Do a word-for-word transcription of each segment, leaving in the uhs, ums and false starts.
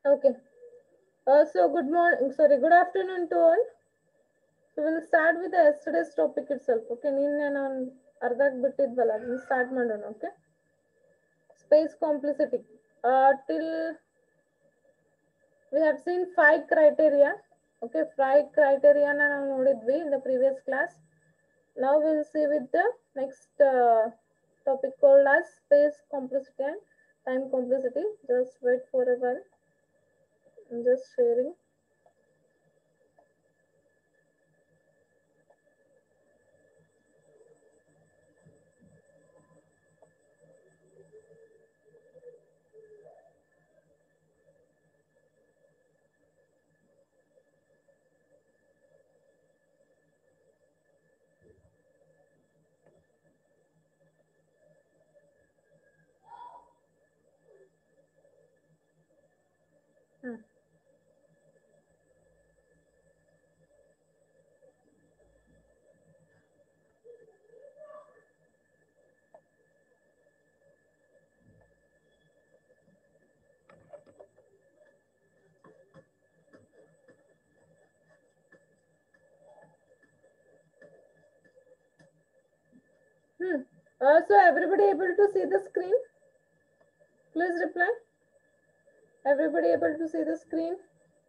Okay. Uh, so good morning. Sorry, good afternoon to all. So we'll start with the yesterday's topic itself. Okay, ನಿನ್ನೆ ನಾನು ಅರ್ಧಕ್ಕೆ ಬಿಟ್ಟಿದ್ವಲ್ಲ ಅದನ್ನ start ಮಾಡೋಣ. Okay. Space complicity. Uh, till we have seen five criteria. Okay, five criteria na ನಾವು ನೋಡಿದ್ವಿ in the previous class. Now we'll see with the next uh, topic called as space complicity and time complicity. Just wait for a while. I'm just sharing. Hmm. Hmm. Uh, so everybody able to see the screen? Please reply. Everybody able to see the screen?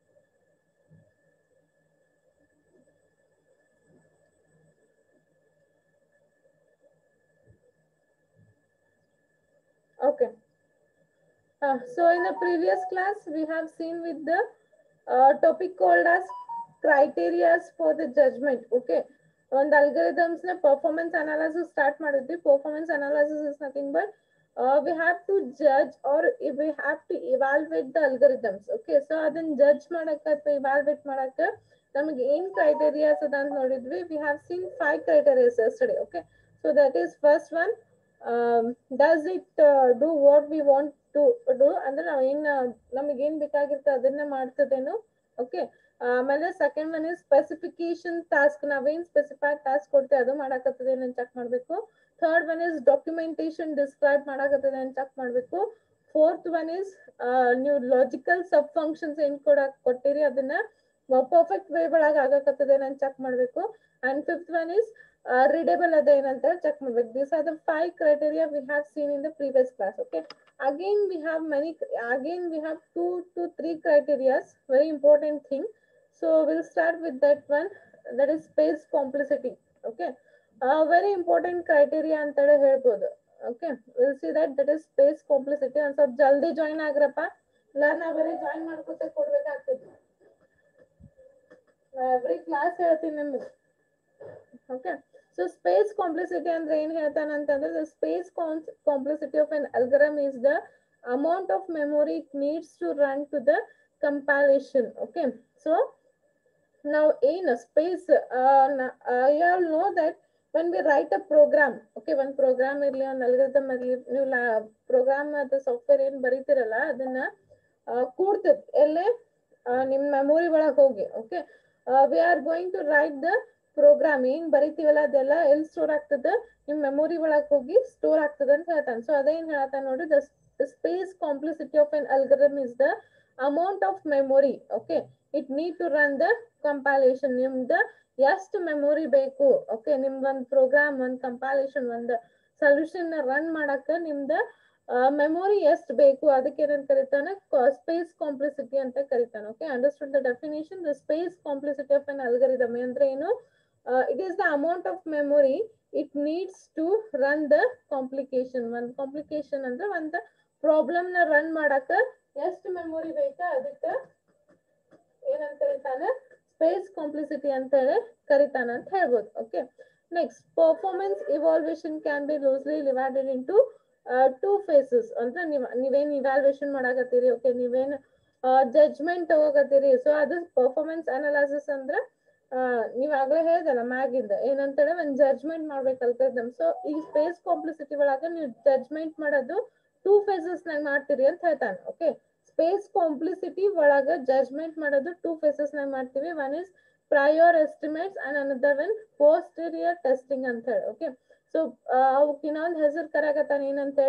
Okay. Uh, so in the previous class, we have seen with the uh, topic called as criteria for the judgment. Okay. On the algorithms, na performance analysis start ಮಾಡಿದ್ವಿ. Performance analysis is nothing but uh, we have to judge or we have to evaluate the algorithms. Okay. So ಅದನ್ನ judge ಮಾಡಕ್ಕೆ ಅಥವಾ evaluate ಮಾಡಕ್ಕೆ ನಮಗೆ ಏನ್ criteria ಅದ ಅಂತ ನೋಡಿದ್ವಿ. We have seen five criteria yesterday. Okay. So that is first one. Um, does it uh, do what we want to do ಅಂದ್ರೆ ನಾವು ಏನ್ ನಮಗೆ ಏನ್ ಬೇಕಾಗಿರುತ್ತೆ ಅದನ್ನ ಮಾಡ್ತದೇನು. ಓಕೆ. ಆಮೇಲೆ second one is specification task ನಾವೇನ್ ಸ್ಪೆಸಿಫೈಡ್ ಟಾಸ್ಕ್ ಕೊಡ್ತೇವೆ ಅದು ಮಾಡಾಕತ್ತದೆ ಅಂತ ಚೆಕ್ ಮಾಡ್ಬೇಕು. Third one is documentation describe ಮಾಡಾಕತ್ತದೆ ಅಂತ ಚೆಕ್ ಮಾಡ್ಬೇಕು. ಫೋರ್ತ್ ಒನ್ ಇಸ್ ನೀವು ಲಾಜಿಕಲ್ ಸಬ್ ಫಂಕ್ಷನ್ಸ್ ಏನ್ ಕೊಡಕ್ ಕೊಟ್ಟಿರಿ ಅದನ್ನ ಪರ್ಫೆಕ್ಟ್ ವೇ ಒಳಗೆ ಆಗಕತ್ತದೆ ಅಂತ ಚೆಕ್ ಮಾಡ್ಬೇಕು. And fifth one is readable ಅದ ಏನಂತ ಚೆಕ್ ಮಾಡ್ಬೇಕು. These are the five criteria we have seen in the previous class. Okay. Again we have many. Again we have two to three criteria. Very important thing. So we'll start with that one. That is space complicity. Okay. Uh, very important criteria ಅಂತೇಳಿ ಹೇಳ್ಬೋದು. Okay. We'll see that that is space complicity. ಒಂದು ಸ್ವಲ್ಪ ಜಲ್ದಿ join ಆಗ್ರಪ್ಪ. ಇಲ್ಲ ನಾವೇ join ಮಾಡ್ಕೊತ ಕೊಡ್ಬೇಕಾಗ್ತದೆ. Every class ಹೇಳ್ತೀನಿ ನಿಮ್ಗೆ. Okay. So space complicity ಅಂದ್ರೆ ಏನ್ ಹೇಳ್ತಾನೆ ಅಂತಂದ್ರೆ the space complicity of an algorithm is the amount of memory it needs to run to the compilation. Okay. So now in a space uh, uh, you all know that when we write a program, okay, one program ಇರ್ಲಿ ಒಂದು algorithm ಇರ್ಲಿ ನೀವು program ಅಥವಾ software ಏನ್ ಬರೀತಿರಲ್ಲ ಅದನ್ನ ಕೂಡ್ತದೆ ಎಲ್ಲೇ ನಿಮ್ಮ memory ಒಳಗೆ ಹೋಗಿ. Okay. We are going to write the program ಏನ್ ಬರಿತೀವಲ್ಲ ಅದೆಲ್ಲ ಎಲ್ಲಿ ಸ್ಟೋರ್ ಆಗ್ತದೆ ನಿಮ್ ಮೆಮೊರಿ ಒಳಗೆ ಹೋಗಿ ಸ್ಟೋರ್ ಆಗ್ತದೆ ಅಂತ ಹೇಳ್ತಾನೆ. ಸೊ ಅದೇನ್ ಹೇಳ್ತಾನೆ ನೋಡಿ, the space complexity of an algorithm is the amount of memory. Okay. It need to run the compilation. ನಿಮ್ದ ಎಷ್ಟು ಮೆಮೊರಿ ಬೇಕು. ಓಕೆ. ನಿಮ್ದೊಂದು ಪ್ರೋಗ್ರಾಮ್ ಒಂದು ಕಂಪೈಲೇಷನ್ ಒಂದು ಸೊಲ್ಯೂಷನ್ ರನ್ ಮಾಡಕ ನಿಮ್ದ ಮೆಮೊರಿ ಎಷ್ಟು ಬೇಕು ಅದಕ್ಕೆ ಏನಂತ ಕರೀತಾನೆ ಸ್ಪೇಸ್ ಕಾಂಪ್ಲಿಸಿಟಿ ಅಂತ ಕರೀತಾನೆ. Okay. Understood the definition. The space complexity of an algorithm ಅಂದ್ರೆ ಏನು? It is the amount of memory it needs to run the complication. ಒಂದು ಕಾಂಪ್ಲಿಕೇಶನ್ ಅಂದ್ರೆ ಒಂದು ಪ್ರಾಬ್ಲಮ್ ನ ರನ್ ಮಾಡಕ ಎಷ್ಟು ಮೆಮೊರಿ ಬೇಕಾ ಅದಕ್ಕೆ ಏನಂತ ಕರೀತಾನೆ ಸ್ಪೇಸ್ ಕಾಂಪ್ಲಿಸಿಟಿ ಅಂತ ಹೇಳಿ ಕರೀತಾನ ಅಂತ ಹೇಳ್ಬೋದು. Okay. Next, performance evaluation can be loosely divided into two phases. ಅಂದ್ರೆ ನೀವ್ ನೀವೇನ್ ಇವ್ಯಾಲ್ಯೂಯೇಷನ್ ಮಾಡಾಕತ್ತೀರಿ, ಓಕೆ, ನೀವೇನ್ ಜಡ್ಜ್ಮೆಂಟ್ ತಗೋಕತ್ತೀರಿ. ಸೊ ಅದು ಪರ್ಫಾರ್ಮೆನ್ಸ್ ಅನಾಲಿಸಿಸ್ ಅಂದ್ರೆ ನೀವ್ ಆಗ್ಲೇ ಹೇಳ್ದಲ್ಲ ಮ್ಯಾಗಿಂದ ಏನಂತೇಳಿ ಒಂದ್ ಜಡ್ಜ್ಮೆಂಟ್ ಮಾಡ್ಬೇಕಲ್ತದಮ್. ಸೊ ಈ ಸ್ಪೇಸ್ ಕಾಂಪ್ಲಿಸಿಟಿ ಒಳಗ ನೀವು ಜಡ್ಜ್ಮೆಂಟ್ ಮಾಡೋದು ಟೂ ಫೇಸಸ್ ನಾಗ ಮಾಡ್ತೀರಿ ಅಂತ ಹೇಳ್ತಾನೆ. ಓಕೆ. ಸ್ಪೇಸ್ ಕಾಂಪ್ಲಿಸಿಟಿ ಒಳಗ ಜಡ್ಜ್ಮೆಂಟ್ ಮಾಡೋದು ಟೂ ಫೇಸಸ್ ನಾಗ ಮಾಡ್ತೀವಿ. One is prior estimates and another one posterior testing ಅಂತ ಹೇಳಿ. ಓಕೆ. ಸೊ ಅವಕ್ಕೆ ಇನ್ನೊಂದು ಹೆಸರು ಕರೆಯಕತ್ತಾನ ಏನಂತೇಳಿ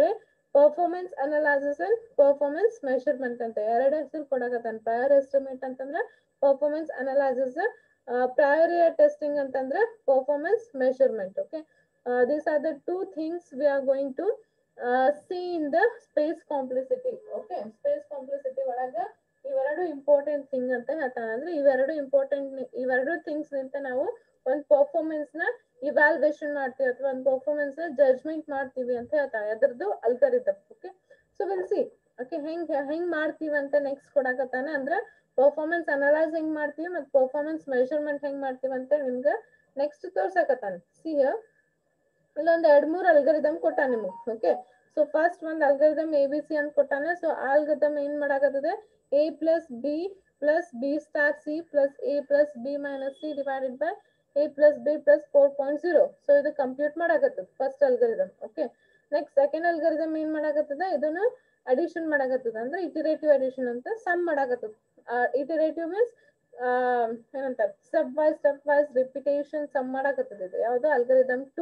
performance analysis and performance measurement ಅಂತ ಎರಡು ಹೆಸರು ಕೊಡಕತ್ತಾನ. ಪ್ರಯರ್ ಎಸ್ಟಿಮೇಟ್ ಅಂತಂದ್ರೆ ಪರ್ಫಾರ್ಮೆನ್ಸ್ ಅನಲೈಸಿಸ್, ಪ್ರಯರ್ ಟೆಸ್ಟಿಂಗ್ ಅಂತಂದ್ರೆ performance measurement. Okay, these are the two things we are going to see in the space complexity. Okay, space complexity ಒಳಗ ಇವೆರಡು important thing ಅಂತ ಹೇಳ್ತಾನೆ. ಅಂದ್ರೆ ಇವೆರಡು ಇಂಪಾರ್ಟೆಂಟ್, ಇವೆರಡು ಥಿಂಗ್ಸ್ ನಿಂತ ನಾವು ಒಂದು ಪರ್ಫಾರ್ಮೆನ್ಸ್ ನ ಇವ್ಯಾಲ್ಯೂಯೇಷನ್ ಮಾಡ್ತೀವಿ ಅಥವಾ ಒಂದು ಪರ್ಫಾರ್ಮೆನ್ಸ್ ನ ಜಡ್ಜ್ಮೆಂಟ್ ಮಾಡ್ತೀವಿ ಅಂತ ಹೇಳ್ತಾರೆ. ಅದರದ್ದು algorithm. Okay, so will see. Okay, ಹೆಂಗ್ ಹೆಂಗ್ ಮಾಡ್ತೀವಿ ಅಂತ ನೆಕ್ಸ್ಟ್ ಕೊಡಕತ್ತಾನ. ಅಂದ್ರೆ ಪರ್ಫಾರ್ಮೆನ್ಸ್ ಅನಲೈಸ್ ಹೆಂಗ್ ಮಾಡ್ತೀವಿ ಮತ್ತು ಪರ್ಫಾರ್ಮೆನ್ಸ್ ಮೆಷರ್ಮೆಂಟ್ ಹೆಂಗ್ ಮಾಡ್ತೀವಿ ಅಂತ ನಿಮ್ಗೆ ನೆಕ್ಸ್ಟ್ ತೋರ್ಸಕತ್ತಾನ. ಸಿ ಇಲ್ಲೊಂದ್ ಎರಡ್ ಮೂರ್ ಅಲ್ಗಾರಿದಮ್ ಕೊಟ್ಟಾನ ನಿಮಗೆ. ಓಕೆ, ಸೊ ಫಸ್ಟ್ ಒಂದ್ ಅಲ್ಗಾರಿದಮ್ ಎ ಬಿ ಸಿ ಅಂತ ಕೊಟ್ಟಾನ. ಸೊ ಆ ಅಲ್ಗಾರಿದಮ್ ಏನ್ ಮಾಡಾಕತ್ತದೆ, A plus B plus B star C plus A plus B minus C divided by A plus B plus four point zero. So ಇದು compute ಮಾಡಾಕತ್ತದ first algorithm. Okay, next second algorithm ಏನ್ ಮಾಡಾಕತ್ತದ, ಇದನ್ನು addition ಮಾಡಾಕತ್ತದ. ಅಂದ್ರೆ iterative addition ಅಂತ sum ಮಾಡಾಕತ್ತದ. Iterative means ಏನಂತಾರೆ, step wise step wise repetition some ಮಾಡಾಕತ್ತದ. ಇದು ಯಾವ್ದು ಅಲ್ಗಾರಿದಮ್ ಟೂ.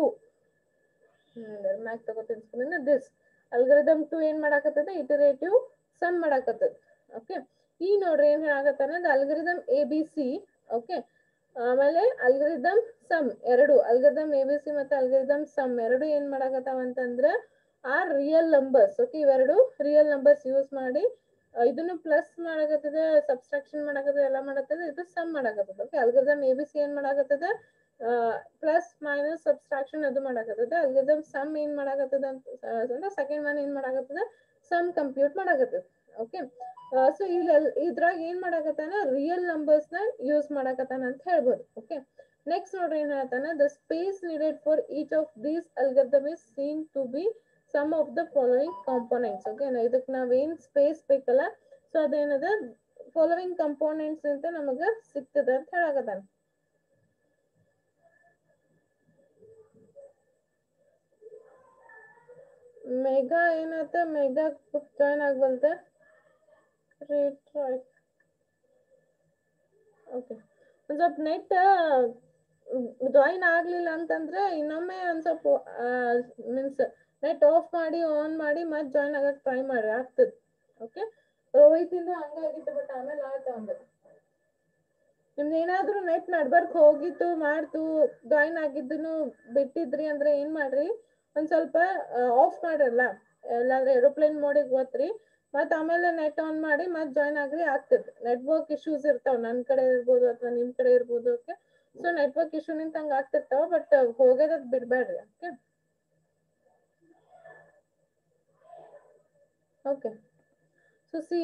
ಹ್ಮ್ ಮ್ಯಾಕ್ ತಗೋತೀನಿ. ದಿಸ್ ಅಲ್ಗಾರಿದಮ್ ಟೂ ಏನ್ ಮಾಡಾಕತ್ತದ, ಇಟರೇಟಿವ್ ಸಮ್ ಮಾಡಾಕತ್ತದ. ಓಕೆ, ಈ ನೋಡ್ರಿ ಏನ್ ಹೇಳಾಕತ್ತಾನ, algorithm A B C. Okay, ಆಮೇಲೆ ಅಲ್ಗಾರಿದಮ್ ಸಮ್ ಎರಡು, ಅಲ್ಗಾರಿದಮ್ ಎ ಬಿ ಸಿ ಮತ್ತೆ ಅಲ್ಗಾರಿದಮ್ ಸಮ್ ಎರಡು ಏನ್ ಮಾಡಾಕತ್ತಾವ ಅಂತಂದ್ರ ಆರ್ ರಿಯಲ್ ನಂಬರ್ಸ್. ಓಕೆ, ಇವೆರಡು ರಿಯಲ್ ನಂಬರ್ಸ್ ಯೂಸ್ ಮಾಡಿ ಇದನ್ನು ಪ್ಲಸ್ ಮಾಡಾಕತ್ತದ, ಸಬ್ಸ್ಟ್ರಾಕ್ಷನ್ ಮಾಡಾಕತ್ತದ, ಎಲ್ಲ ಮಾಡಾಕತ್ತದ, ಇದು ಸಮ್ ಮಾಡಾಕತ್ತದ. Okay, algorithm A B C ಏನ್ ಮಾಡಾಕತ್ತದ, ಪ್ಲಸ್ ಮೈನಸ್ ಸಬ್ಸ್ಟ್ರಾಕ್ಷನ್ ಅದು ಮಾಡಾಕತ್ತದ. ಅಲ್ಗಾರಿದಮ್ ಸಮ್ ಏನ್ ಮಾಡಾಕತ್ತದ ಅಂತ ಸೆಕೆಂಡ್ ಒನ್ ಏನ್ ಮಾಡಾಕತ್ತದ, ಸಮ್ ಕಂಪ್ಯೂಟ್ ಮಾಡಾಕತ್ತದ. ಓಕೆ, ಸೊ ಇಲ್ಲಿ ಇದ್ರಾಗ ಏನ್ ಮಾಡಾಕತ್ತಾನ, ರಿಯಲ್ ನಂಬರ್ಸ್ ನ ಯೂಸ್ ಮಾಡಾಕತ್ತಾನ ಅಂತ ಹೇಳ್ಬೋದು. ಓಕೆ, ನೆಕ್ಸ್ಟ್ ನೋಡ್ರಿ ಏನ್ ಹೇಳ್ತಾನ, the space needed for each of these algorithm is seen to be sum of the following components. Okay, ಇದಕ್ಕೆ ನಾವೇನ್ ಸ್ಪೇಸ್ ಬೇಕಲ್ಲ, ಸೊ ಅದೇನದ ಫಾಲೋವಿಂಗ್ ಕಂಪೋನೆಂಟ್ಸ್ ಅಂತ ನಮಗ ಸಿಗ್ತದ ಅಂತ ಹೇಳಾಕತ್ತಾನ. ಮೆಗಾ ಏನಾತ, ಮೆಗಾ ಜಾಯ್ನ್ ಆಗ್ಬಲ್ತ. ಓಕೆ, ಒಂದ್ ಸ್ವಲ್ಪ ನೆಟ್ ಜಾಯಿನ್ ಆಗ್ಲಿಲ್ಲ ಅಂತಂದ್ರೆ ಇನ್ನೊಮ್ಮೆ ಒಂದ್ ಸ್ವಲ್ಪ ಮೀನ್ಸ್ ನೆಟ್ ಆಫ್ ಮಾಡಿ ಆನ್ ಮಾಡಿ ಮತ್ತೆ ಜಾಯಿನ್ ಆಗಕ್ ಟ್ರೈ ಮಾಡಿ, ಆಗ್ತದ. ಓಕೆ, ರೋಹಿತಿಂದ ಹಂಗಾಗಿತ್ತು, ಬಟ್ ಆಮೇಲೆ ಆಯ್ತು ಅಂದ್ರೆ ನಿಮ್ದು ಏನಾದ್ರು ನೆಟ್ ನಡ್ಬರ್ಕ್ ಹೋಗಿತ್ತು ಮಾಡ್ತು ಜಾಯಿನ್ ಆಗಿದ್ದನು ಬಿಟ್ಟಿದ್ರಿ ಅಂದ್ರೆ ಏನ್ ಮಾಡ್ರಿ, ಒಂದ್ ಸ್ವಲ್ಪ ಆಫ್ ಮಾಡಿರಲ್ಲ, ಎಲ್ಲಾದ್ರೆ ಏರೋಪ್ಲೇನ್ ಮೋಡಿಗೆ ಹೋತ್ರಿ, ಮತ್ ಆಮೇಲೆ ನೆಟ್ ಆನ್ ಮಾಡಿ ಮತ್ ಜಾಯಿನ್ ಆಗ್ರಿ, ಆಗ್ತದೆ. ನೆಟ್ವರ್ಕ್ ಇಶ್ಯೂಸ್ ಇರ್ತಾವ, ನನ್ ಕಡೆ ಇರ್ಬೋದು ಅಥವಾ ನಿಮ್ ಕಡೆ ಇರ್ಬೋದು. ಓಕೆ, ಸೊ ನೆಟ್ವರ್ಕ್ ಇಶ್ಯೂ ನಿಂತ ಹಂಗ ಆಗ್ತಿರ್ತಾವ, ಬಟ್ ಹೋಗೋದದ್ ಬಿಡ್ಬೇಡ್ರಿ. ಓಕೆ ಓಕೆ ಸೊ ಸಿ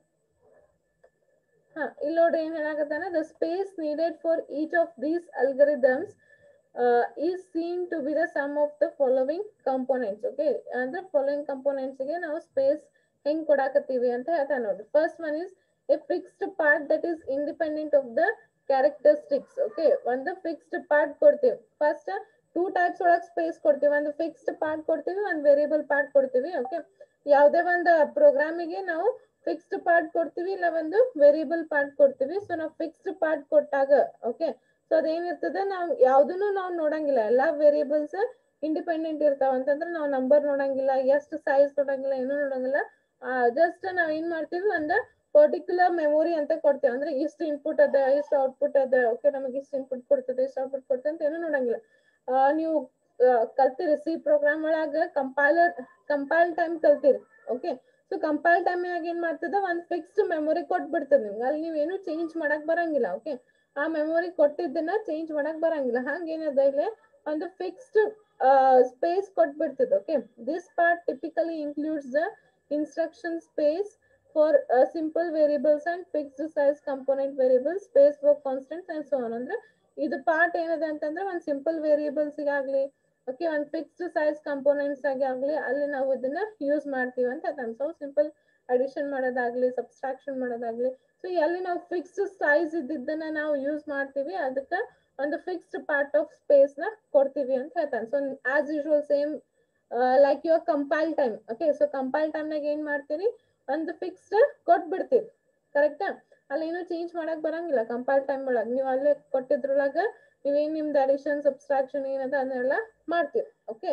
ಹಾ ಇಲ್ಲಿ ನೋಡ್ರಿ ಏನ್ ಹೇಳಾಕತ್ತಾನ, the space needed for each of these algorithms is seen to be the sum of the following components. Okay, ಅಂದ್ರೆ ಫಾಲೋವಿಂಗ್ ಕಂಪೋನೆಂಟ್ಸ್ ಗೆ ನಾವು ಸ್ಪೇಸ್ ಹೆಂಗ್ ಕೊಡಾಕತ್ತೀವಿ ಅಂತ ಹೇಳ್ತಾ ನೋಡ್ರಿ. First one is a fixed part that is independent of the characteristics. Okay, ಒಂದು fixed part ಕೊಡ್ತೀವಿ. ಫಸ್ಟ್ ಟೂ ಟೈಪ್ಸ್ ಒಳಗ್ ಸ್ಪೇಸ್ ಕೊಡ್ತೀವಿ, ಒಂದು ಫಿಕ್ಸ್ಡ್ ಪಾರ್ಟ್ ಕೊಡ್ತೀವಿ, ಒಂದು ವೇರಿಯಬಲ್ ಪಾರ್ಟ್ ಕೊಡ್ತೀವಿ. ಓಕೆ, ಯಾವುದೇ ಒಂದು ಪ್ರೋಗ್ರಾಮಿಗೆ ನಾವು ಫಿಕ್ಸ್ಡ್ ಪಾರ್ಟ್ ಕೊಡ್ತೀವಿ, ಇಲ್ಲ ಒಂದು ವೇರಿಯಬಲ್ ಪಾರ್ಟ್ ಕೊಡ್ತೀವಿ. ಸೊ ನಾವು ಫಿಕ್ಸ್ಡ್ ಪಾರ್ಟ್ ಕೊಟ್ಟಾಗ ಓಕೆ, ಸೊ ಅದೇನಿರ್ತದೆ, ನಾವು ಯಾವ್ದನ್ನು ನಾವು ನೋಡಂಗಿಲ್ಲ, ಎಲ್ಲಾ ವೇರಿಯಬಲ್ಸ್ ಇಂಡಿಪೆಂಡೆಂಟ್ ಇರ್ತಾವ. ಅಂತಂದ್ರೆ ನಾವು ನಂಬರ್ ನೋಡಂಗಿಲ್ಲ, ಎಷ್ಟು ಸೈಜ್ ನೋಡಂಗಿಲ್ಲ, ಏನು ನೋಡಂಗಿಲ್ಲ. ಜಸ್ಟ್ ನಾವ್ ಏನ್ ಮಾಡ್ತೀವಿ, ಒಂದು ಪರ್ಟಿಕ್ಯುಲರ್ ಮೆಮೊರಿ ಅಂತ ಕೊಡ್ತೇವೆ. ಅಂದ್ರೆ ಇಷ್ಟು ಇನ್ಪುಟ್ ಅದ, ಇಷ್ಟು ಔಟ್ಪುಟ್ ಅದ. ಓಕೆ, ನಮಗೆ ಇಷ್ಟು ಇನ್ಪುಟ್ ಕೊಡ್ತದೆ, ಇಷ್ಟು ಔಟ್ಪುಟ್ ಕೊಡ್ತದೆ ಅಂತ ಏನು ನೋಡಂಗಿಲ್ಲ. ನೀವು ಕಲ್ತಿರಿ ಸಿ ಪ್ರೋಗ್ರಾಮ್ ಒಳಗ ಕಂಪೈಲರ್ ಕಂಪೈಲ್ ಟೈಮ್ ಕಲ್ತಿರಿ. ಓಕೆ, ಸೊ ಕಂಪೈಲ್ ಟೈಮ್ ಏನ್ ಮಾಡ್ತದ, ಒಂದ್ ಫಿಕ್ಸ್ಡ್ ಮೆಮೊರಿ ಕೊಟ್ಬಿಡ್ತದೆ ನಿಮ್ಗೆ, ಅಲ್ಲಿ ನೀವೇನು ಚೇಂಜ್ ಮಾಡಕ್ ಬರಂಗಿಲ್ಲ. ಓಕೆ, ಆ ಮೆಮೊರಿ ಕೊಟ್ಟಿದ್ದನ್ನ ಚೇಂಜ್ ಮಾಡಕ್ ಬರಂಗಿಲ್ಲ. ಹಂಗೇನದ ಇಲ್ಲಿ ಒಂದು ಫಿಕ್ಸ್ಡ್ ಸ್ಪೇಸ್ ಕೊಟ್ಬಿಡ್ತದೆ. Okay, this part typically includes the instruction space for simple variables and fixed size component variables, space for constants and so on. ಅಂದ್ರೆ ಇದು ಪಾರ್ಟ್ ಏನದ ಅಂತಂದ್ರೆ ಒಂದ್ ಸಿಂಪಲ್ ವೇರಿಯಬಲ್ಸ್ ಆಗ್ಲಿ, ಓಕೆ, ಒಂದ್ ಫಿಕ್ಸ್ಡ್ ಸೈಜ್ ಕಂಪೋನೆಂಟ್ಸ್ ಆಗಿ ಆಗ್ಲಿ, ಅಲ್ಲಿ ನಾವು ಇದನ್ನ ಯೂಸ್ ಮಾಡ್ತೀವಿ ಅಂತ ಸೊ ಸಿಂಪಲ್ ಅಡಿಷನ್ ಮಾಡೋದಾಗ್ಲಿ, ಸಬ್ಸ್ಟ್ರಾಕ್ಷನ್ ಮಾಡೋದಾಗ್ಲಿ. ಸೊ ಎಲ್ಲಿ ನಾವು ಫಿಕ್ಸ್ಡ್ ಸೈಜ್ ಇದ್ದಿದ್ದನ್ನ ನಾವು ಯೂಸ್ ಮಾಡ್ತೀವಿ, ಅದಕ್ಕೆ ಒಂದು ಫಿಕ್ಸ್ಡ್ ಪಾರ್ಟ್ ಆಫ್ ಸ್ಪೇಸ್ ನ ಕೊಡ್ತೀವಿ ಅಂತ ಹೇಳ್ತಾನೆ. So as usual same like your compile time. Okay, so compile time ನಾಗ ಏನ್ ಮಾಡ್ತೀರಿ, ಒಂದು ಫಿಕ್ಸ್ಡ್ ಕೊಟ್ಬಿಡ್ತೀರಿ. ಕರೆಕ್ಟಾ, ಅಲ್ಲಿ ಏನು ಚೇಂಜ್ ಮಾಡಕ್ ಬರಂಗಿಲ್ಲ. ಕಂಪೈಲ್ ಟೈಮ್ ಒಳಗ ನೀವು ಅಲ್ಲೇ ಕೊಟ್ಟಿದ್ರೊಳಗ ನೀವೇನ್ ನಿಮ್ದು ಅಡಿಷನ್ ಸಬ್ಸ್ಟ್ರಾಕ್ಷನ್ ಏನದ ಅದನ್ನೆಲ್ಲ ಮಾಡ್ತೀರಿ. ಓಕೆ, ಸೊ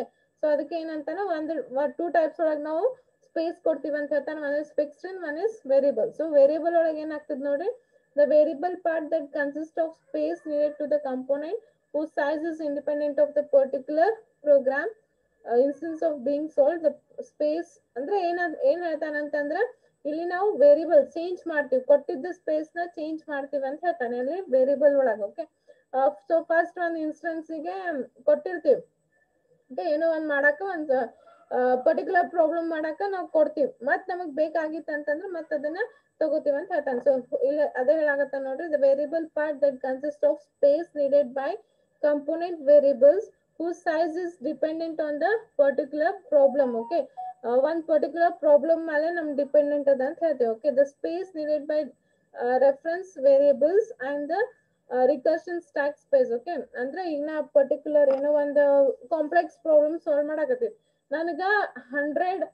ಸೊ ಅದಕ್ಕೆ ಏನಂತಾನೆ ಒಂದು ಟೂ ಟೈಪ್ಸ್ ಒಳಗೆ ನಾವು ಸ್ಪೇಸ್ ಕೊಡ್ತೀವಿ ಅಂತ ಹೇಳ್ತಾನೆ. One is fixed and one is variable. So variable ಒಳಗೆ ಏನಾಗ್ತದೆ ನೋಡ್ರಿ, the variable part that consists of space needed to the component whose size is independent of the particular program uh, instance of being solved. The space ಅಂದ್ರೆ ಏನ ಏನ್ ಹೇಳ್ತಾನೆ ಅಂತಂದ್ರೆ ಇಲ್ಲಿ ನಾವು ವೇರಿಯಬಲ್ ಚೇಂಜ್ ಮಾಡ್ತೀವಿ, ಕೊಟ್ಟಿದ್ದ ಸ್ಪೇಸ್ ನ ಚೇಂಜ್ ಮಾಡ್ತೀವಿ ಅಂತ ಹೇಳ್ತಾನೆ ಅಲ್ಲಿ ವೇರಿಯಬಲ್ ಒಳಗೆ. ಓಕೆ, ಸೊ ಫಸ್ಟ್ ಒಂದು ಇನ್ಸ್ಟೆನ್ಸಿಗೆ ಕೊಟ್ಟಿರ್ತೀವಿ, ಓಕೆ, ಏನೋ ಒಂದ್ ಮಾಡಾಕ ಒಂದು ಪರ್ಟಿಕ್ಯುಲರ್ ಪ್ರಾಬ್ಲಮ್ ಮಾಡಾಕ ನಾವು ಕೊಡ್ತೀವಿ, ಮತ್ ನಮಗ್ ಬೇಕಾಗಿತ್ತು ಅಂತಂದ್ರೆ ಮತ್ ಅದನ್ನ ತಗೋತೀವಿ ಅಂತ ಹೇಳ್ತಾನೆ. ಸೊ ಇಲ್ಲ ಅದೇ ಹೇಳಾಗತ್ತ ನೋಡ್ರಿ, the variable part that consist of space needed by component variables whose size is dependent on the particular problem. Okay, uh, one particular problem ಮೇಲೆ ನಮ್ ಡಿಪೆಂಡೆಂಟ್ ಅದ ಅಂತ ಹೇಳ್ತೇವೆ. Okay, the space needed by uh, reference variables and the uh, recursion stack space. Okay, ಅಂದ್ರೆ ಈಗ ನಾ particular ಏನೋ ಒಂದು ಕಾಂಪ್ಲೆಕ್ಸ್ ಪ್ರಾಬ್ಲಮ್ ಸಾಲ್ವ್ ಮಾಡಾಕತ್ತೀವಿ, ನನಗ ಹಂಡ್ರೆಡ್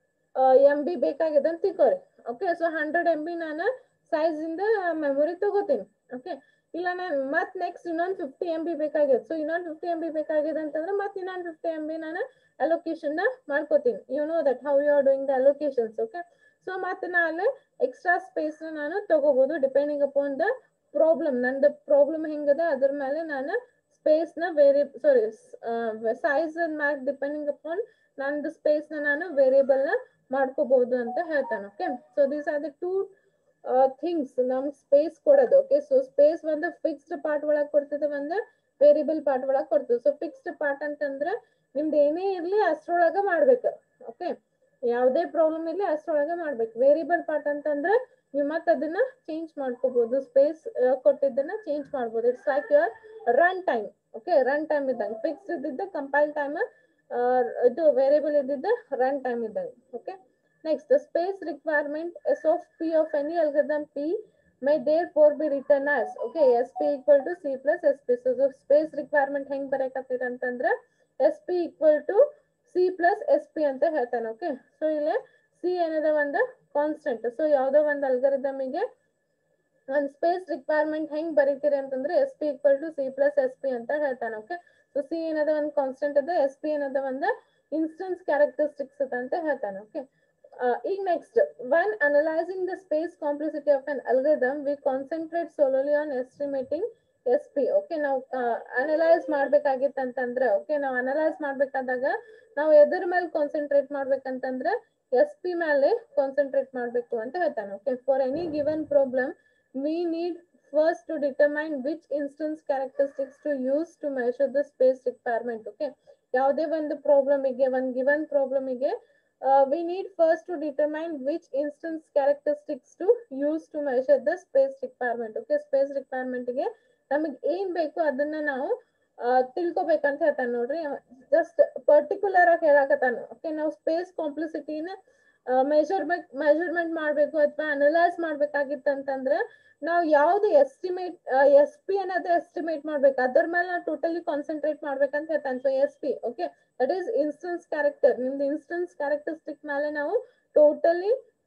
ಎಂ ಬಿ ಬೇಕಾಗಿದೆ ಅಂತ ತಿಳ್ಕೊರಿ. Okay, so hundred M B ನಾನು ಸೈಜ್ ಇಂದ ಮೆಮೊರಿ ತಗೋತೀನಿ. ಓಕೆ, ಇಲ್ಲ ನಾನು ಮತ್ ನೆಕ್ಸ್ಟ್ ಇನ್ನೊಂದು ಫಿಫ್ಟಿ ಎಂ ಬಿ ಬೇಕಾಗಿದೆ, ಸೊ ಇನ್ನೊಂದು ಫಿಫ್ಟಿ ಎಂ ಬಿ ಬೇಕಾಗಿದೆ ಅಂತಂದ್ರೆ ಮತ್ತೆ ಇನ್ನೊಂದು ಫಿಫ್ಟಿ ಎಂ ಬಿ ನಾನು ಅಲೋಕೇಶನ್ ನ ಮಾಡ್ಕೋತೀನಿ. You know that how you are doing the allocations. Okay, so ಮತ್ತೆ ನಾನು ಎಕ್ಸ್ಟ್ರಾ ಸ್ಪೇಸ್ ನಾನು ತಗೋಬಹುದು ಡಿಪೆಂಡಿಂಗ್ ಅಪಾನ್ ದ ಪ್ರಾಬ್ಲಮ್. ನಂದು ಪ್ರಾಬ್ಲಮ್ ಹೆಂಗದ ಅದ್ರ ಮೇಲೆ ನಾನು ಸ್ಪೇಸ್ ನ ವೇರಿಯ ಸಾರಿ ಸೈಜ್ ಮ್ಯಾಕ್ ಡಿಪೆಂಡಿಂಗ್ ಅಪಾನ್ ನಂದು ಸ್ಪೇಸ್ ನ ನಾನು ವೇರಿಯಬಲ್ ನ ಮಾಡ್ಕೋಬಹುದು ಅಂತ ಹೇಳ್ತಾನೆ. Okay, so these are the two things ನಮ್ ಸ್ಪೇಸ್ ಕೊಡೋದು. ಓಕೆ, ಸೊ ಸ್ಪೇಸ್ ಒಂದು ಫಿಕ್ಸ್ಡ್ ಪಾರ್ಟ್ ಒಳಗೆ ಕೊಡ್ತದೆ, ಒಂದು ವೇರಿಯಬಲ್ ಪಾರ್ಟ್ ಒಳಗೆ ಕೊಡ್ತದೆ. ಸೊ ಫಿಕ್ಸ್ಡ್ ಪಾರ್ಟ್ ಅಂತಂದ್ರೆ ನಿಮ್ದು ಏನೇ ಇರ್ಲಿ ಅಷ್ಟ್ರೊಳಗ ಮಾಡ್ಬೇಕು. ಓಕೆ, ಯಾವುದೇ ಪ್ರಾಬ್ಲಮ್ ಇರ್ಲಿ ಅಷ್ಟ್ರೊಳಗ ಮಾಡ್ಬೇಕು. ವೇರಿಯಬಲ್ ಪಾರ್ಟ್ ಅಂತಂದ್ರೆ ನೀವು ಮತ್ತೆ ಅದನ್ನ ಚೇಂಜ್ ಮಾಡ್ಕೋಬಹುದು, ಸ್ಪೇಸ್ ಕೊಟ್ಟಿದ್ದನ್ನ ಚೇಂಜ್ ಮಾಡ್ಬೋದು. It's like your run time. Okay, run time ಇದ್ದಂಗೆ ಫಿಕ್ಸ್ಡ್ ಇದ್ದಿದ್ದ ಕಂಪೈಲ್ ಟೈಮ್, ಇದು ವೇರಿಯಬಲ್ ಇದ್ದಿದ್ದ ರನ್ ಟೈಮ್ ಇದ್ದಂಗೆ. Okay, next the space requirement s of p of any algorithm p may therefore be written as, okay, sp equal to c plus sp. so the space requirement ಹೆಂಗ್ ಬರಕತ್ತೀರ ಅಂತಂದ್ರೆ sp equal to c plus sp ಅಂತ ಹೇಳ್ತಾನೆ. Okay, so ಇಲ್ಲಿ c ಏನದ ಒಂದು constant. So ಯಾವ್ದೋ ಒಂದು ಅಲ್ಗಾರಿದಮಿಗೆ ಒಂದು ಸ್ಪೇಸ್ ರಿಕ್ವೈರ್ಮೆಂಟ್ ಹೆಂಗ್ ಬರೀತೀರಿ ಅಂತಂದ್ರೆ sp equal to c plus sp ಅಂತ ಹೇಳ್ತಾನೆ. ಓಕೆ, ಸೊ c ಏನದ ಒಂದು ಕಾನ್ಸ್ಟೆಂಟ್ ಅದ, sp ಏನದ ಒಂದು ಇನ್ಸ್ಟೆನ್ಸ್ ಕ್ಯಾರೆಕ್ಟರಿಸ್ಟಿಕ್ಸ್ ಅದ ಅಂತ ಹೇಳ್ತಾನೆ. Okay, Uh, next, when analyzing the space complexity of an algorithm, we concentrate solely on estimating sp. Okay, ನಾವು ಅನಲೈಸ್ ಮಾಡ್ಬೇಕಾಗಿತ್ತು ಅಂತಂದ್ರೆ, ಓಕೆ, ನಾವು ಅನಲೈಸ್ ಮಾಡ್ಬೇಕಾದಾಗ ನಾವು ಎದ್ರ ಮೇಲೆ ಕಾನ್ಸಂಟ್ರೇಟ್ ಮಾಡ್ಬೇಕಂತಂದ್ರೆ ಎಸ್ ಪಿ ಮೇಲೆ ಕಾನ್ಸಂಟ್ರೇಟ್ ಮಾಡ್ಬೇಕು ಅಂತ ಹೇಳ್ತಾನೆ. Okay, for any given problem we need first to determine which instance characteristics to use to measure the space requirement. Okay, ಯಾವುದೇ ಒಂದು ಪ್ರಾಬ್ಲಮಿಗೆ ಒಂದು ಗಿವನ್ ಪ್ರಾಬ್ಲಮಿಗೆ Uh, we need first to determine which instance characteristics to use to measure the space requirement. Okay, space requirement ಗೆ ನಮಗೆ ಏನ್ ಬೇಕು ಅದನ್ನ ನಾವು ತಿಳ್ಕೊಬೇಕಂತ ಹೇಳ್ತಾನೆ ನೋಡ್ರಿ. ಜಸ್ಟ್ ಪರ್ಟಿಕ್ಯುಲರ್ ಆಗಿ ಹೇಳಕತ್ತಾನ. ಓಕೆ, ನಾವು ಸ್ಪೇಸ್ ಕಾಂಪ್ಲೆಕ್ಸಿಟಿನ ಮೆಜರ್ಮೆಂಟ್ ಮೆಜರ್ಮೆಂಟ್ ಮಾಡ್ಬೇಕು ಅಥವಾ ಅನಲೈಸ್ ಮಾಡ್ಬೇಕಾಗಿತ್ತು ಅಂತಂದ್ರೆ ನಾವು ಯಾವ್ದು ಎಸ್ಟಿಮೇಟ್ ಎಸ್ ಪಿ ಅನ್ನೋದು ಎಸ್ಟಿಮೇಟ್ ಮಾಡ್ಬೇಕು, ಅದ್ರ ಮೇಲೆ ನಾವು ಟೋಟಲಿ ಕಾನ್ಸಂಟ್ರೇಟ್ ಮಾಡ್ಬೇಕಂತ ಹೇಳ್ತಾನೆ. So S P, okay, that is instance character. ನಿಮ್ದು ಇನ್ಸ್ಟೆನ್ಸ್ ಕ್ಯಾರೆಕ್ಟರಿಸ್ಟಿಕ್ ಮೇಲೆ ನಾವು ಟೋಟಲಿ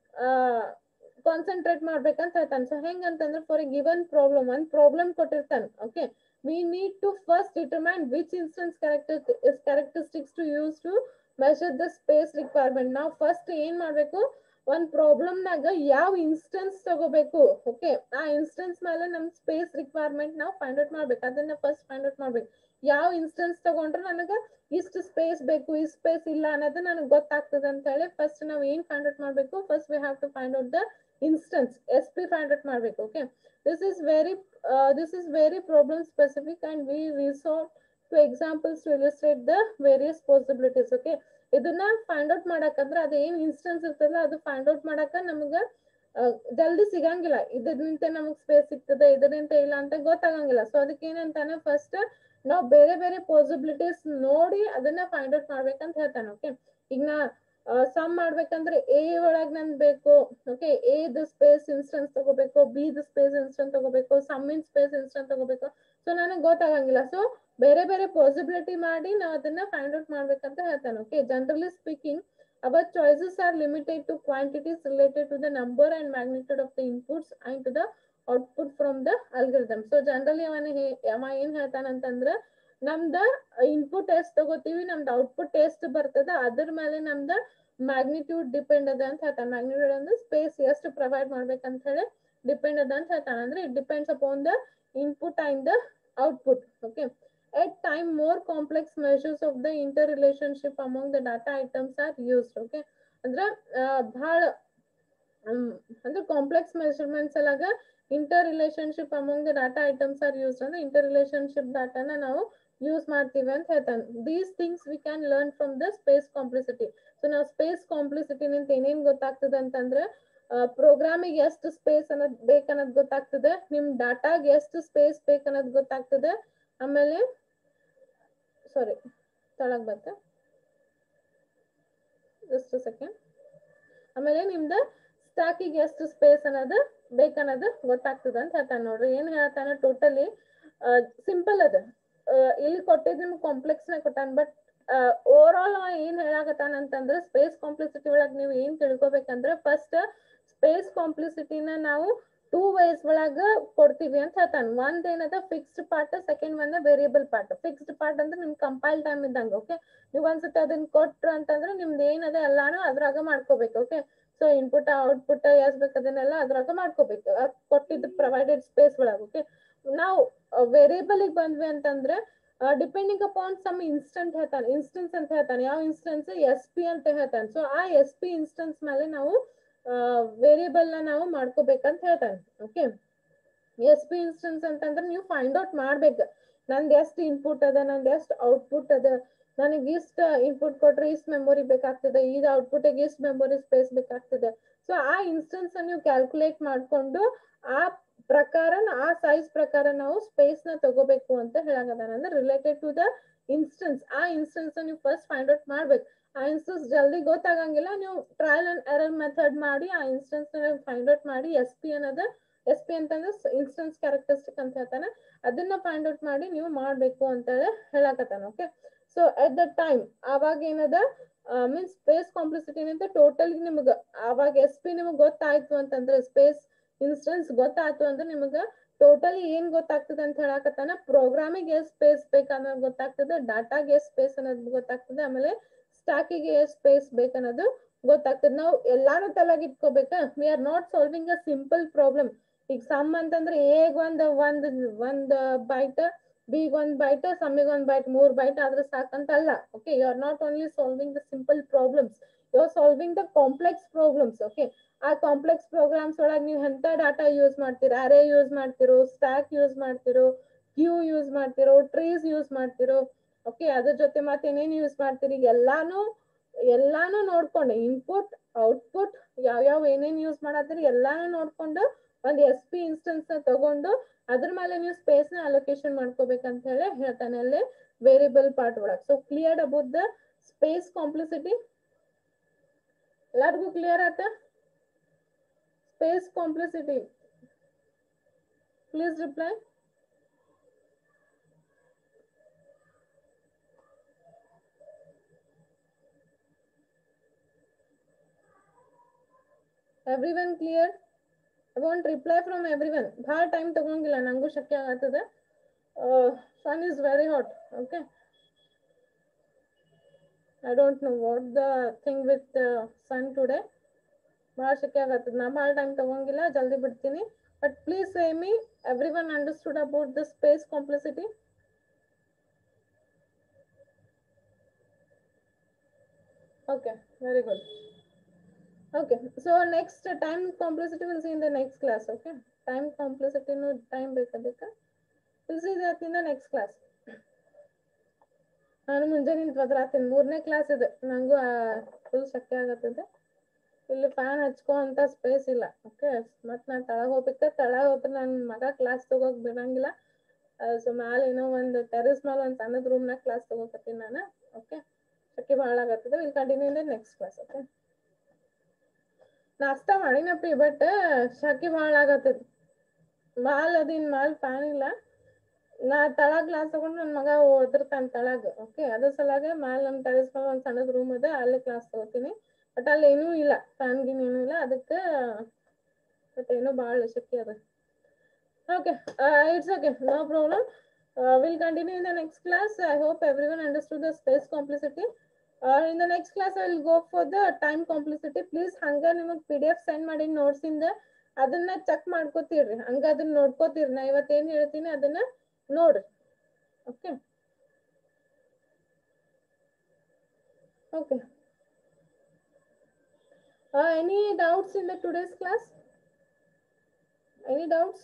ಕಾನ್ಸಂಟ್ರೇಟ್ ಮಾಡ್ಬೇಕಂತ ಹೇಳ್ತಾನೆ. ಸೊ ಹೆಂಗಂತಂದ್ರೆ ಫಾರ್ ಎ ಗಿವನ್ ಪ್ರಾಬ್ಲಮ್, ಒಂದ್ ಪ್ರಾಬ್ಲಮ್ ಕೊಟ್ಟಿರ್ತಾನೆ. Okay, we need to first determine which instance character characteristics to use to measure the space requirement. ನಾವು first ಏನ್ ಮಾಡ್ಬೇಕು, ಒಂದ್ ಪ್ರಾಬ್ಲಮ್ ನಾಗ ಯಾವ ಇನ್ಸ್ಟೆನ್ಸ್ ತಗೋಬೇಕು, ಓಕೆ, ಆ ಇನ್ಸ್ಟೆನ್ಸ್ ಮೇಲೆ ನಮ್ ಸ್ಪೇಸ್ ರಿಕ್ವೈರ್ಮೆಂಟ್ ನಾವು ಫೈಂಡ್ ಔಟ್ ಮಾಡ್ಬೇಕು. ಅದನ್ನ ಫಸ್ಟ್ ಫೈಂಡ್ ಔಟ್ ಮಾಡ್ಬೇಕು. ಯಾವ ಇನ್ಸ್ಟೆನ್ಸ್ ತಗೊಂಡ್ರೆ ನನಗ ಇಷ್ಟು ಸ್ಪೇಸ್ ಬೇಕು, ಈ ಸ್ಪೇಸ್ ಇಲ್ಲ ಅನ್ನೋದು ನನಗೆ ಗೊತ್ತಾಗ್ತದೆ ಅಂತ ಹೇಳಿ ಫಸ್ಟ್ ನಾವು ಏನ್ ಫೈಂಡ್ ಔಟ್ ಮಾಡ್ಬೇಕು, first we have to find out the instance, S P find out ಮಾಡ್ಬೇಕು. Okay, this is very this is very problem specific and we resort to examples to illustrate the various possibilities. Okay, ಇದನ್ನ find out ಮಾಡಕಂದ್ರೆ ಅದು ಏನ್ instance ಇರ್ತದಲ್ಲ ಅದು find out ಮಾಡಕ ನಮಗ ಜಲ್ದಿ ಸಿಗಂಗಿಲ್ಲ. ಇದರಿಂದ ನಮಗ್ ಸ್ಪೇಸ್ ಸಿಗ್ತದೆ, ಇದರಿಂದ ಇಲ್ಲ ಅಂತ ಗೊತ್ತಾಗಂಗಿಲ್ಲ. ಸೊ ಅದಕ್ಕೆ ಏನಂತಾನೆ, ಫಸ್ಟ್ ನಾವು ಬೇರೆ ಬೇರೆ ಪಾಸಿಬಿಲಿಟೀಸ್ ನೋಡಿ ಅದನ್ನ ಫೈಂಡ್ ಔಟ್ ಮಾಡ್ಬೇಕಂತ ಹೇಳ್ತಾನೆ. ಓಕೆ, ಈಗ ನಾ ಸಮ್ ಮಾಡ್ಬೇಕಂದ್ರೆ ಎ ಒಳಗ್ ನನ್ ಬೇಕು, okay, A the space instance ತಗೋಬೇಕು, ಬಿ ದ ಸ್ಪೇಸ್ ಇನ್ಸ್ಟೆನ್ಸ್ ತಗೋಬೇಕು, ಸಮ್ ಇನ್ ಸ್ಪೇಸ್ ಇನ್ಸ್ಟೆನ್ಸ್ ತಗೋಬೇಕು. ಸೊ ನನಗೆ ಗೊತ್ತಾಗಂಗಿಲ್ಲ. ಸೊ ಬೇರೆ ಬೇರೆ ಪಾಸಿಬಿಲಿಟಿ ಮಾಡಿ ನಾವು ಅದನ್ನ ಫೈಂಡ್ ಔಟ್ ಮಾಡ್ಬೇಕಂತ ಹೇಳ್ತಾನೆ. Okay, generally speaking our choices are limited to quantities related to the number and magnitude of the inputs and to the output from the algorithm. So generally ಅವನ ಅವ ಏನ್ ಹೇಳ್ತಾನಂತಂದ್ರ ನಮ್ದ ಇನ್ಪುಟ್ ಎಷ್ಟ್ ತಗೋತೀವಿ ನಮ್ದು ಔಟ್ಪುಟ್ ಎಷ್ಟ್ ಬರ್ತದ ಅದ್ರ ಮೇಲೆ ನಮ್ದ ಮ್ಯಾಗ್ನಿಟ್ಯೂಡ್ ಡಿಪೆಂಡ್ ಅದ ಅಂತ ಹೇಳ್ತಾನೆ. ಮ್ಯಾಗ್ನಿಟ್ಯೂಡ್ ಅಂದ್ರೆ ಸ್ಪೇಸ್ ಎಷ್ಟು ಪ್ರೊವೈಡ್ ಮಾಡ್ಬೇಕಂತ ಹೇಳಿ ಡಿಪೆಂಡ್ ಅದ ಅಂತ ಹೇಳ್ತಾನೆ. ಅಂದ್ರೆ it depends upon the input and the output. Okay, at time more complex measures of the interrelationship among the data items are used. Okay, ಅಂದ್ರೆ ಬಹಳ ಅಂದ್ರೆ ಕಾಂಪ್ಲೆಕ್ಸ್ ಮೆಜರ್ಮೆಂಟ್ಸ್ ಅಲ್ಲಾಗ interrelationship among the data items are use ಅಂದ್ರೆ interrelationship ಡಾಟಾನ ನಾವು use ಮಾಡ್ತೀವಿ ಅಂತ ಹೇಳ್ತಾನೆ. These things we can learn from the space complexity. So ನಾವು ಸ್ಪೇಸ್ ಕಾಂಪ್ಲಿಸಿಟಿ ನಿಂತ ಏನೇನ್ ಗೊತ್ತಾಗ್ತದೆ ಅಂತಂದ್ರೆ ಪ್ರೋಗ್ರಾಮಿಗೆ ಎಷ್ಟು ಸ್ಪೇಸ್ ಅನ್ನೋದ್ ಬೇಕನ್ನೋದ್ ಗೊತ್ತಾಗ್ತದೆ, ನಿಮ್ ಡಾಟಾಗೆ ಎಷ್ಟು ಸ್ಪೇಸ್ ಬೇಕನ್ನೋದ್ ಗೊತ್ತಾಗ್ತದೆ, ಆಮೇಲೆ ಸಾರಿ ತಳಗ್ ಬತ್ತ ಜಸ್ಟ್ ಸೆಕೆಂಡ್, ಆಮೇಲೆ ನಿಮ್ದ ಸ್ಟಾಕಿಗೆ ಎಷ್ಟು ಸ್ಪೇಸ್ ಅನ್ನೋದು ಬೇಕನ್ನೋದು ಗೊತ್ತಾಗ್ತದ ಅಂತ ಹೇಳ್ತಾನೆ. ನೋಡ್ರಿ ಏನ್ ಹೇಳ್ತಾನೆ, ಟೋಟಲಿ ಸಿಂಪಲ್ ಅದ, ಇಲ್ಲಿ ಕೊಟ್ಟಿದ್ ನಿಮ್ಗೆ ಕಾಂಪ್ಲೆಕ್ಸ್ ನ ಕೊಟ್ಟಾನ. ಬಟ್ ಓವರ್ ಆಲ್ ಏನ್ ಹೇಳಾಕತ್ತಾನ ಅಂತಂದ್ರೆ ಸ್ಪೇಸ್ ಕಾಂಪ್ಲಿಸಿಟಿ ಒಳಗ್ ನೀವು ಏನ್ ತಿಳ್ಕೊಬೇಕಂದ್ರೆ ಫಸ್ಟ್ ಸ್ಪೇಸ್ ಕಾಂಪ್ಲಿಸಿಟಿನ ನಾವು ಟೂ ವೈಸ್ ಒಳಗ ಕೊಡ್ತೀವಿ ಅಂತ ಹೇಳ್ತಾನೆ. ಒಂದ್ ಏನದ ಫಿಕ್ಸ್ಡ್ ಪಾರ್ಟ್, ಸೆಕೆಂಡ್ ಒಂದ ವೇರಿಯಬಲ್ ಪಾರ್ಟ್. ಫಿಕ್ಸ್ಡ್ ಪಾರ್ಟ್ ಅಂದ್ರೆ ನಿಮ್ ಕಂಪೈಲ್ ಟೈಮ್ ಇದ್ದಂಗ. ಓಕೆ, ನೀವ್ ಒಂದ್ಸತಿ ಅದನ್ನ ಕೊಟ್ರ ಅಂತಂದ್ರೆ ನಿಮ್ದು ಏನದ ಎಲ್ಲಾನು ಅದ್ರಾಗ ಮಾಡ್ಕೋಬೇಕು. ಓಕೆ, ಸೊ ಇನ್ಪುಟ್ ಔಟ್ಪುಟ್ ಎಸ್ ಬೇಕು ಅದನ್ನೆಲ್ಲ ಅದ್ರಾಗ ಮಾಡ್ಕೋಬೇಕು ಕೊಟ್ಟಿದ್ದು ಪ್ರೊವೈಡೆಡ್ ಸ್ಪೇಸ್ ಒಳಗ. ಓಕೆ, ನಾವು ವೇರಿಯಬಲ್ ಗೆ ಬಂದ್ವಿ ಅಂತಂದ್ರೆ ಡಿಪೆಂಡಿಂಗ್ ಅಪಾನ್ ಸಮ್ ಇನ್ಸ್ಟೆಂಟ್ ಹೇಳ್ತಾನೆ, ಇನ್ಸ್ಟೆನ್ಸ್ ಅಂತ ಹೇಳ್ತಾನೆ. ಯಾವ ಇನ್ಸ್ಟೆನ್ಸ್? ಎಸ್ ಪಿ ಅಂತ ಹೇಳ್ತಾನೆ. ಸೊ ಆ ಎಸ್ ಪಿ ಇನ್ಸ್ಟೆನ್ಸ್ ಮೇಲೆ ನಾವು ವೇರಿಯಬಲ್ ನ ನಾವು ಮಾಡ್ಕೋಬೇಕಂತ ಹೇಳ್ತಾನೆ. ಓಕೆ, ಎಸ್ ಪಿ ಇನ್ಸ್ಟೆನ್ಸ್ ಅಂತಂದ್ರೆ ನೀವು ಫೈಂಡ್ ಔಟ್ ಮಾಡ್ಬೇಕು, ನಂದು ಎಷ್ಟು ಇನ್ಪುಟ್ ಅದ, ನಂದು ಎಷ್ಟು ಔಟ್ಪುಟ್ ಅದ, ನನಗೆ ಇಷ್ಟ ಇನ್ಪುಟ್ ಕೊಟ್ರೆ ಇಷ್ಟು ಮೆಮೊರಿ ಬೇಕಾಗ್ತದೆ, ಇದು ಔಟ್ಪುಟ್ ಗೆ ಇಷ್ಟು ಮೆಮೊರಿ ಸ್ಪೇಸ್ ಬೇಕಾಗ್ತದೆ. ಸೊ ಆ ಇನ್ಸ್ಟೆನ್ಸ್ ನೀವು ಕ್ಯಾಲ್ಕುಲೇಟ್ ಮಾಡ್ಕೊಂಡು ಆ ಪ್ರಕಾರ ಆ ಸೈಜ್ ಪ್ರಕಾರ ನಾವು ಸ್ಪೇಸ್ ನ ತಗೋಬೇಕು ಅಂತ ಹೇಳಾಗದಾನ. ಅಂದ್ರೆ ರಿಲೇಟೆಡ್ ಟು ದ ಇನ್ಸ್ಟೆನ್ಸ್, ಆ ಇನ್ಸ್ಟೆನ್ಸ್ ನೀವು ಫಸ್ಟ್ ಫೈಂಡ್ ಔಟ್ ಮಾಡ್ಬೇಕು. ಆ ಇನ್ಸ್ಟೆನ್ಸ್ ಜಲ್ದಿ ಗೊತ್ತಾಗಂಗಿಲ್ಲ, ನೀವು ಟ್ರಯಲ್ ಅಂಡ್ ಎರರ್ ಮೆಥಡ್ ಮಾಡಿ ಆ ಇನ್ಸ್ಟೆನ್ಸ್ ಫೈಂಡ್ ಔಟ್ ಮಾಡಿ ಎಸ್ ಪಿ ಅನ್ನೋದ, ಎಸ್ ಪಿ ಅಂತಂದ್ರೆ ಇನ್ಸ್ಟೆನ್ಸ್ ಕ್ಯಾರೆಕ್ಟರಿಸ್ಟಿಕ್ ಅಂತ ಹೇಳ್ತಾನೆ, ಅದನ್ನ ಫೈಂಡ್ ಔಟ್ ಮಾಡಿ ನೀವು ಮಾಡ್ಬೇಕು ಅಂತ ಹೇಳಕತ್ತಾನ. Okay, so at the time ಅವಾಗ ಏನದ ಮೀನ್ಸ್ ಸ್ಪೇಸ್ ಕಾಂಪ್ಲಿಸಿಟಿ ಅಂತ ಟೋಟಲ್ ನಿಮ್ಗ ಅವಾಗ ಎಸ್ ಪಿ ನಿಮ್ಗೆ ಗೊತ್ತಾಯ್ತು ಅಂತಂದ್ರೆ, ಸ್ಪೇಸ್ ಇನ್ಸ್ಟೆನ್ಸ್ ಗೊತ್ತಾಯ್ತು ಅಂದ್ರೆ ನಿಮ್ಗ ಟೋಟಲಿ ಏನ್ ಗೊತ್ತಾಗ್ತದೆ ಅಂತ ಹೇಳಕತ್ತಾನ. ಪ್ರೋಗ್ರಾಮಿಗೆ ಎಷ್ಟ್ ಸ್ಪೇಸ್ ಬೇಕನ್ನೋದು ಗೊತ್ತಾಗ್ತದೆ, ಡಾಟಾಗೆ ಎಷ್ಟ್ ಸ್ಪೇಸ್ ಅನ್ನೋದು ಗೊತ್ತಾಗ್ತದೆ, ಆಮೇಲೆ ಸ್ಟಾಕಿಗೆ ಎಷ್ಟ್ ಸ್ಪೇಸ್ ಬೇಕನ್ನೋದು ಗೊತ್ತಾಗ್ತದೆ. ನಾವು ಎಲ್ಲಾನು ತಲೆಗೆ ಇಟ್ಕೋಬೇಕ. We are not solving a simple problem. ಈಗ ಸಮ್ ಅಂತಂದ್ರೆ ಏಗ್ ಒಂದ್ ಒಂದ್ ಒಂದ್ ಬೈಟ್, ಬಿಗ್ ಒಂದ್ ಬೈಟ್, ಸಮ್ಮಿಗ್ ಒಂದ್ ಬೈಟ್, ಮೂರ್ ಬೈಟ್ ಆದ್ರೆ ಸಾಕಂತಲ್ಲ. Okay, you are not only solving the simple problems, you are solving the complex problems. Okay, ಆ ಕಾಂಪ್ಲೆಕ್ಸ್ ಪ್ರೋಗ್ರಾಮ್ಸ್ ಒಳಗೆ ನೀವು ಎಂತ ಡಾಟಾ ಯೂಸ್ ಮಾಡ್ತೀರಾ? ಅರೇ ಯೂಸ್ ಮಾಡ್ತಿರೋ, ಸ್ಟ್ಯಾಕ್ ಯೂಸ್ ಮಾಡ್ತಿರೋ, ಕ್ಯೂ ಯೂಸ್ ಮಾಡ್ತಿರೋ, ಟ್ರೀಸ್ ಯೂಸ್ ಮಾಡ್ತಿರೋ. ಓಕೆ, ಅದ್ರ ಜೊತೆ ಮತ್ತೆ ಏನೇನ್ ಯೂಸ್ ಮಾಡ್ತೀರಿ ಎಲ್ಲಾನು ಎಲ್ಲಾನು ನೋಡ್ಕೊಂಡು ಇನ್ಪುಟ್ ಔಟ್ಪುಟ್ ಯಾವ್ಯಾವ ಏನೇನ್ ಯೂಸ್ ಮಾಡತ್ತೀರಿ ಎಲ್ಲಾನು ನೋಡ್ಕೊಂಡು ಒಂದ್ ಎಸ್ ಪಿ ಇನ್ಸ್ಟೆನ್ಸ್ ನ ತಗೊಂಡು ಅದ್ರ ಮೇಲೆ ನೀವು ಸ್ಪೇಸ್ ನ ಅಲೋಕೇಶನ್ ಮಾಡ್ಕೋಬೇಕಂತ ಹೇಳಿ ಹೇಳ್ತಾನೆ ಅಲ್ಲಿ ವೇರಿಯಬಲ್ ಪಾರ್ಟ್ ಒಳಗೆ. So clear about the space complexity? ಎಲ್ಲರಿಗೂ ಕ್ಲಿಯರ್ ಆತ? Space complexity. Please reply. Everyone clear? I want reply from everyone. Bhar time ತಗೊಂಗಿಲ್ಲ, ನಂಗೂ ಶಕ್ಯ ಆಗತ್ತದೆ. Sun is very hot. Okay. I don't know what the thing with the sun today. ಬಹಳ ಶಕ್ಯ ಆಗತ್ತದ. ನಾ ಭಾಳ time ತಗೊಂಗಿಲ್ಲ, ಜಲ್ದಿ ಬಿಡ್ತೀನಿ. But please say me, everyone understood about the space complexity? Okay, very good. Okay, so next uh, time complexity we'll see in the next class. Okay, time complexity no time ಬೇಕದಕ್ಕೆ we'll see that in the next class. ನಾನು ಮುಂಜಾನೆ ಬದ್ರಾತೀನಿ, ಮೂರನೇ class ಇದೆ, ನಂಗೂ full ಶಕ್ಯ ಆಗತ್ತದೆ. ಇಲ್ಲಿ fan ಹಚ್ಕೋ ಅಂತ space ಇಲ್ಲ. Okay, ಮತ್ ನಾನ್ ತಳಗ ಹೋಗ್ಬೇಕ, ತಳಗ ಹೋದ್ರೆ ನನ್ ಮಗ ಕ್ಲಾಸ್ ತಗೋಕ್ ಬಿಡಂಗಿಲ್ಲ. ಸೊ ಮ್ಯಾಲ ಏನೋ ಒಂದು ಟೆರೆಸ್ ಮೇಲೆ ಒಂದ್ ಸಣ್ಣದ್ ರೂಮ್ ನಾಗ ಕ್ಲಾಸ್ ತಗೋಕತ್ತೀನಿ ನಾನು. ಓಕೆ, ಶಕ್ತಿ ಭಾಳ ಆಗತ್ತದೆ. Will continue in the next class. Okay, ನಾಷ್ಟಾ ಮಾಡಿನಪ್ಪಿ, ಬಟ್ ಶಕ್ತಿ ಭಾಳ ಆಗತ್ತದ. ಮಾಲ್ ಅದಿನ್ ಮಾಲ್ ಫ್ಯಾನ್ ಇಲ್ಲ, ನಾ ತಳಗ್ ಕ್ಲಾಸ್ ತಗೊಂಡು ನನ್ ಮಗ ಓದಿರ್ತಾನ ತಳಗ. ಓಕೆ, ಅದ್ರ ಸಲಾಗೆ ಮ್ಯಾಲ ನಮ್ ಟೆರೆಸ್ ಮೇಲೆ ಒಂದ್ ಸಣ್ಣದ್ ರೂಮ್ ಇದೆ, ಅಲ್ಲೇ ಕ್ಲಾಸ್ ತಗೋತೀನಿ. ಬಟ್ ಅಲ್ಲಿ ಏನೂ ಇಲ್ಲ, ಫ್ಯಾನ್ ಗಿನ್ ಏನೂ ಇಲ್ಲ, ಅದಕ್ಕೆ ಬಟ್ ಏನೋ ಭಾಳ ಶಕ್ತಿ ಅದ. Okay, it's okay, no problem. Uh, we'll continue in the next class. I hope everyone understood the space complexity. Uh, in the next class, I will go for the time complexity. Please, hanga ನಿಮಗೆ P D F send ಮಾಡಿ notes ಇಂದ ಅದನ್ನ check ಮಾಡ್ಕೋತೀರಿ. ಹಂಗ ಅದನ್ನ ನೋಡ್ಕೋತೀರಿ. ನಾ ಇವತ್ತೇನ್ ಹೇಳ್ತೀನಿ ಅದನ್ನ ನೋಡ್ರಿ. Okay okay Uh, any doubts in the today's class? Any doubts?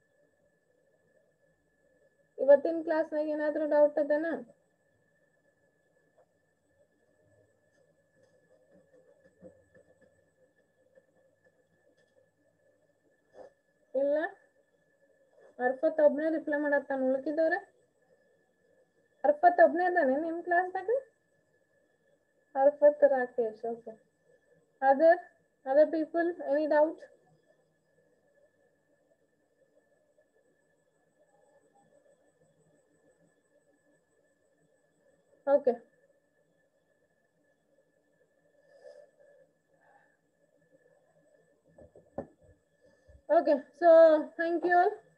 ಇವತ್ತಿನ ಕ್ಲಾಸ್ನಾಗ ಏನಾದರೂ ಡೌಟ್ ಅದನ? ಇಲ್ಲ ಅರ್ಫತ್ ಒಬ್ನೇ ರಿಪ್ಲೈ ಮಾಡತ್ತಾನ. ಉಳ್ಕಿದವ್ರೆ ಅರ್ಫತ್ ಒಬ್ನೇ ಅದಾನೆ ನಿಮ್ ಕ್ಲಾಸ್ದಾಗ? Arfat Rakesh. Okay other other people any doubt? Okay okay, so thank you all.